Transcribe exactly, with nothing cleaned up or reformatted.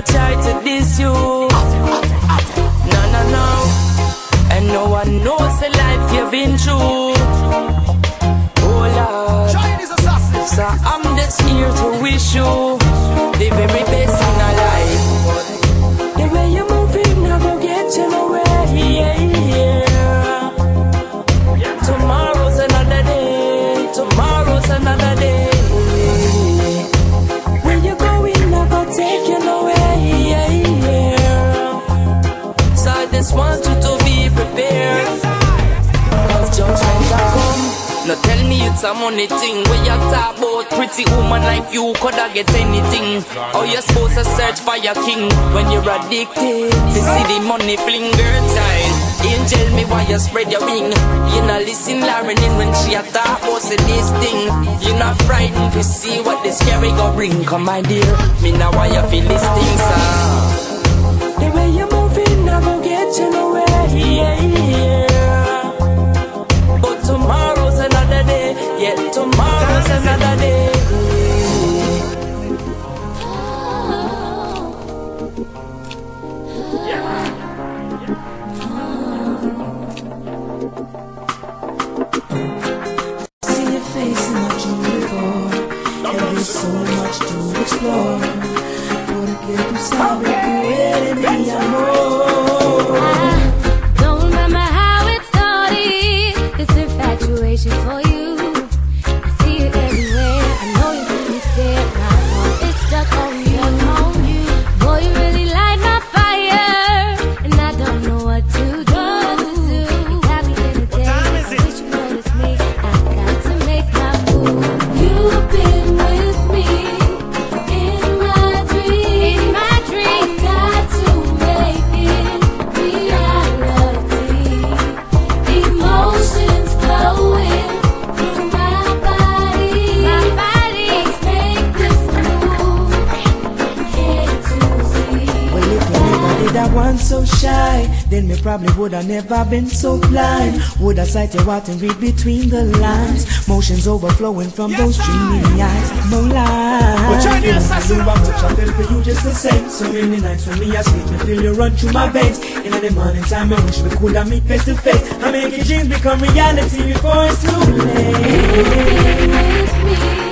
never try to diss you. No, no, no. And no one knows the life you've been through. Oh Lord, so I'm just here to wish you the very best in our life. The way you're moving, I go get you nowhere. Yeah, yeah. Tomorrow's another day. Tomorrow's another day. Where you going, I go take you nowhere. Yeah, yeah. So I just want you to be prepared. Cause judgment are come. Now tell me it's a money thing. Where you talk about pretty woman like you coulda get anything. How you supposed to search for your king when you're addicted to see the money fling? Girl child, angel me why you spread your wing. You not listen Lauren in when she a talk about say this thing. You not frightened to see what this scary go bring. Come my dear, me now why you feel this thing, sir. The way you moving, I go get you nowhere. Yeah, yeah. But tomorrow's another day. Yeah, tomorrow's another day. See your face in my dream before. There is so much to explore. Porque tú sabes que eres mi amor. I don't remember how it started, this infatuation for you. I see it everywhere, I know you see me stare. My heart is stuck on you, on you. Boy, you really light my fire, and I don't know what to do. You got me in the day, I wish you noticed me. I got to make my move. You've been with me in my dreams, in my dreams. I got to make it reality. Emotions flowing through my body, my body. Let's make this move. Can't you see? Well, if you never did that one so shy, then me probably would have never been so blind. Would have sight you out and read between the lines. Motions overflowing from those dreamy eyes. No lie. But try the assassin. You are much I feel for you just the same. So many nights when me I sleep, me feel you run through my veins. In the morning time, I wish we could have meet face to face. I make your dreams become reality before it's too late. With me.